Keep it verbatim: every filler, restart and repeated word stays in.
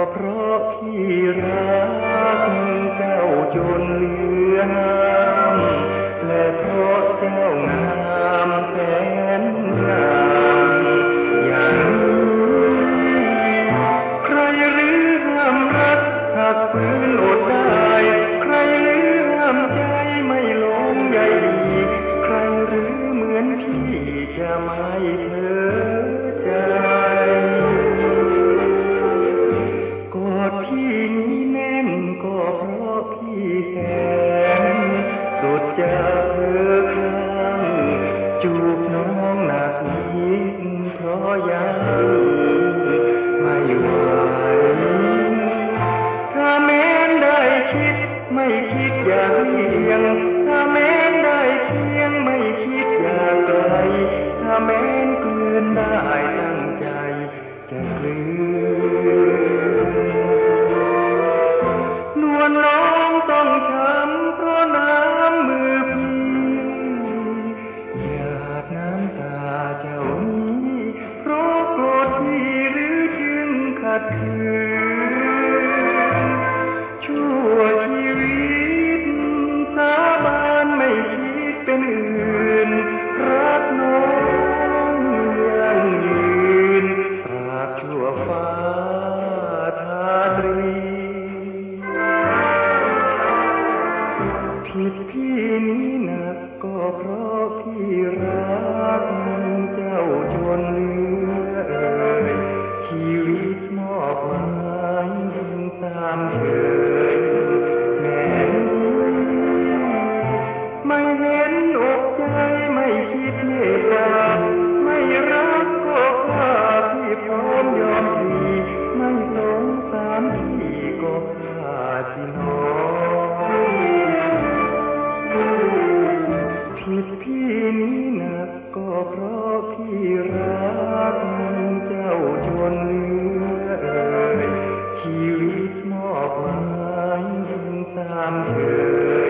เพราะพี่รักเจ้าจนเหลือน้ำและเพราะเจ้างามแสนงามอย่างนี้ใครหรือห้ามรักหากฝืนอดได้ใครหรือห้ามใจไม่หลงใยดีใครหรือเหมือนพี่จะไม่เพ้อใจกอดพี่นี้แน่นก็เพราะพี่แสนสุดจะเพ้อคลั่งจูบน้องหนักนิดเพราะยังไม่ไหวถ้าแม้นได้คิดไม่คิดอย่างเลี่ยงถ้าแม้นได้เพียงไม่คิดอย่างไกลถ้าแม้นกลืนได้ตั้งใจจะกลืนนวลน้องต้องช้ำเพราะน้ำมือพี่หยาดน้ำตาเจ้านี้เพราะโกรธพี่หรือจึงขัดขืนชั่วชีวิตสาบานไม่คิดเป็นอื่นรักน้องยังยืนตราบชั่วฟ้าทาตรีผิดพี่นี้หนักก็เพราะพี่รักเจ้าจนเหลือเอ่ยชีวิตมอบหมายตามเธอแม้ไม่เห็นอกใจไม่คิดเมตตาไม่รักก็ฆ่าพี่พร้อมยอมพี่ไม่สงสารพี่ก็ฆ่าสิน้องผิดพี่นี้หนักก็เพราะพี่รักเจ้าจนเหลือเอ่ยชีวิตมอบหมายตามเธอ